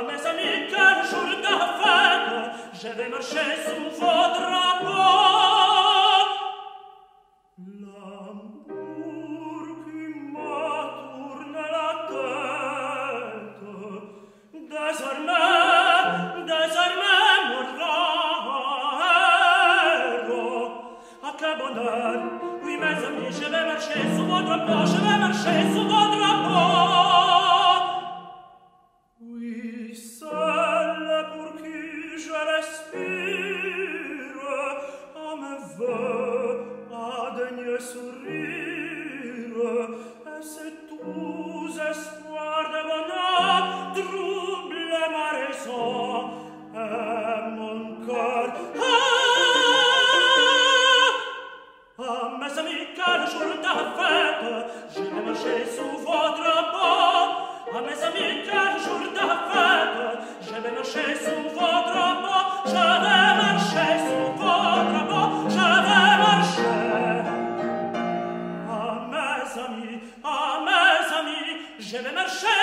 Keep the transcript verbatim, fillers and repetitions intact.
Ah, mes amis, quel jour de fête, je vais marcher sous vos drapeaux. L'amour qui m'a tourné la tête, désormais, désormais mon héros. Ah, quel bonheur, oui, mes amis, je vais marcher sous vos drapeaux, je vais marcher sous vos drapeaux. Oui, celle pour qui je respire, à mes voeux, à daigner sourire, et c'est tous espoirs de bonheur troublent ma raison et mon cœur. Ah, ah, mes amis, quel jour de fête, je vais marcher sous vos drapeaux. Ah, mes amis, quel jour de fête, je vais marcher sous vos drapeaux, je vais marcher sous vos drapeaux, je vais marcher. Ah, mes amis, ah, mes amis, je vais marcher